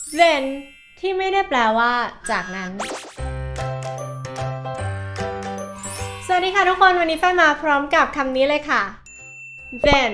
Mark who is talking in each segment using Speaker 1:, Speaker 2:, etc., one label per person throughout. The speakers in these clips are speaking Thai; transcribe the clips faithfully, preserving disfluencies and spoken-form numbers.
Speaker 1: then ที่ไม่ได้แปลว่าจากนั้นสวัสดีค่ะทุกคนวันนี้แฟนมาพร้อมกับคำนี้เลยค่ะ then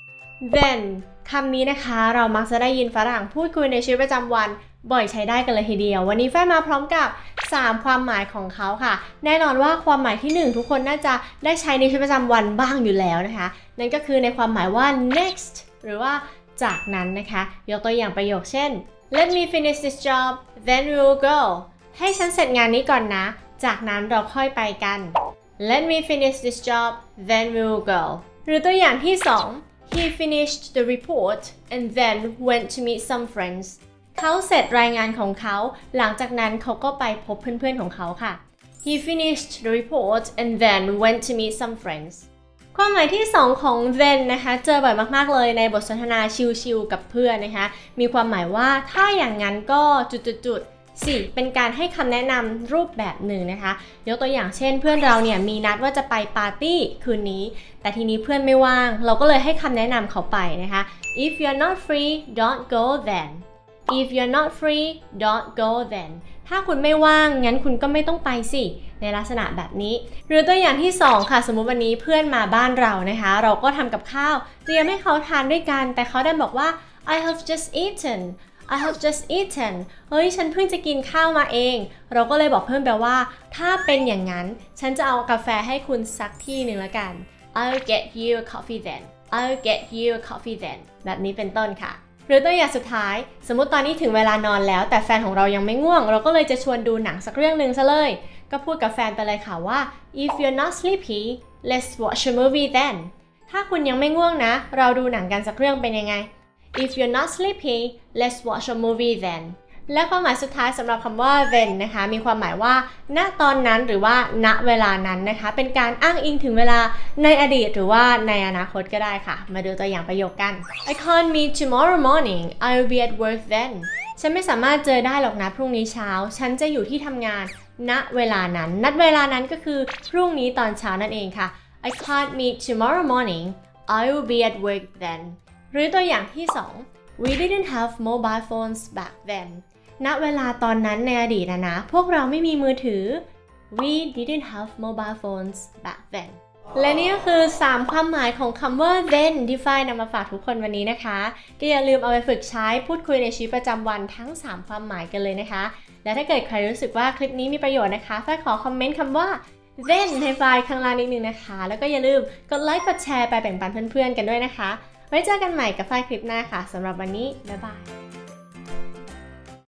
Speaker 1: then คำนี้นะคะเรามักจะได้ยินฝรั่งพูดคุยในชีวิตประจำวันบ่อยใช้ได้กันเลยทีเดียววันนี้แฟนมาพร้อมกับสามความหมายของเขาค่ะแน่นอนว่าความหมายที่หนึ่งทุกคนน่าจะได้ใช้ในชีวิตประจำวันบ้างอยู่แล้วนะคะนั่นก็คือในความหมายว่า next หรือว่าจากนั้นนะคะยกตัวอย่างประโยคเช่น Let me finish this job then we'll go ให้ฉันเสร็จงานนี้ก่อนนะจากนั้นเราค่อยไปกัน Let me finish this job then we'll go หรือตัวอย่างที่สอง He finished the report and then went to meet some friends เขาเสร็จรายงานของเขาหลังจากนั้นเขาก็ไปพบเพื่อนๆของเขาค่ะ He finished the report and then went to meet some friends ความหมายที่สองของ then นะคะเจอบ่อยมากๆเลยในบทสนทนาชิลๆกับเพื่อนนะคะมีความหมายว่าถ้าอย่างนั้นก็จุดๆสี่เป็นการให้คำแนะนำรูปแบบหนึ่งนะคะยกตัวอย่างเช่นเพื่อนเราเนี่ยมีนัดว่าจะไปปาร์ตี้คืนนี้แต่ทีนี้เพื่อนไม่ว่างเราก็เลยให้คำแนะนำเขาไปนะคะ If you're not free don't go then If you're not free don't go then ถ้าคุณไม่ว่างงั้นคุณก็ไม่ต้องไปสิในลักษณะแบบนี้หรือตัวอย่างที่สองค่ะสมมุติวันนี้เพื่อนมาบ้านเรานะคะเราก็ทำกับข้าวเตรียมให้เขาทานด้วยกันแต่เขาได้บอกว่า I have just eaten I have just eaten เฮ้ยฉันเพิ่งจะกินข้าวมาเองเราก็เลยบอกเพื่อนไปว่าถ้าเป็นอย่างนั้นฉันจะเอากาแฟให้คุณสักที่หนึ่งละกัน I'll get you a coffee then I'll get you a coffee then แบบนี้เป็นต้นค่ะหรือตัวอย่างสุดท้ายสมมุติตอนนี้ถึงเวลานอนแล้วแต่แฟนของเรายังไม่ง่วงเราก็เลยจะชวนดูหนังสักเรื่องหนึ่งซะเลยก็พูดกับแฟนไปเลยค่ะว่า If you're not sleepy let's watch a movie then ถ้าคุณยังไม่ง่วงนะเราดูหนังกันสักเรื่องเป็นยังไง If you're not sleepy let's watch a movie then และความหมายสุดท้ายสำหรับคำว่า then นะคะมีความหมายว่าณตอนนั้นหรือว่าณเวลานั้นนะคะเป็นการอ้างอิงถึงเวลาในอดีตหรือว่าในอนาคตก็ได้ค่ะมาดูตัวอย่างประโยคกัน I can't meet tomorrow morning I'll be at work then ฉันไม่สามารถเจอได้หรอกนะพรุ่งนี้เช้าฉันจะอยู่ที่ทำงานณเวลานั้นณเวลานั้นก็คือพรุ่งนี้ตอนเช้านั่นเองค่ะ I can't meet tomorrow morning I'll be at work then หรือตัวอย่างที่สอง We didn't have mobile phones back then ณเวลาตอนนั้นในอดีตนะนะพวกเราไม่มีมือถือ We didn't have mobile phones back then และนี่ก็คือสามความหมายของคำว่า then ที่ฝ้ายนำมาฝากทุกคนวันนี้นะคะก็อย่าลืมเอาไปฝึกใช้พูดคุยในชีวิตประจำวันทั้งสามความหมายกันเลยนะคะและถ้าเกิดใครรู้สึกว่าคลิปนี้มีประโยชน์นะคะฝ้ายขอคอมเมนต์คำว่า then ในไฟล์ข้างล่างนิดนึงนะคะแล้วก็อย่าลืมกดไลค์กดแชร์ไปแบ่งปันเพื่อนๆกันด้วยนะคะไว้เจอกันใหม่กับฝ้ายคลิปหน้าค่ะสำหรับวันนี้บ๊ายบาย